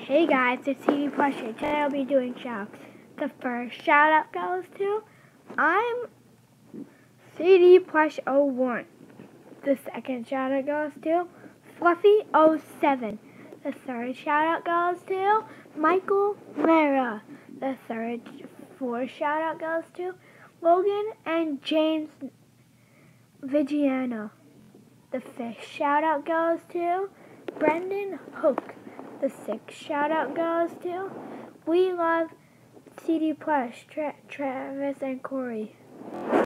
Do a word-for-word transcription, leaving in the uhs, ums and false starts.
Hey guys, it's C D Plush here. Today I'll be doing shoutouts. The first shout out goes to I'm C D Plush oh one. The second shout out goes to Fluffy oh seven. The third shout out goes to Michael Lara. The third fourth shout out goes to Logan and James Vigiano. The fifth shout out goes to Brendan Hook. The sixth shout out goes to We Love C D Plush, Tra Travis and Corey.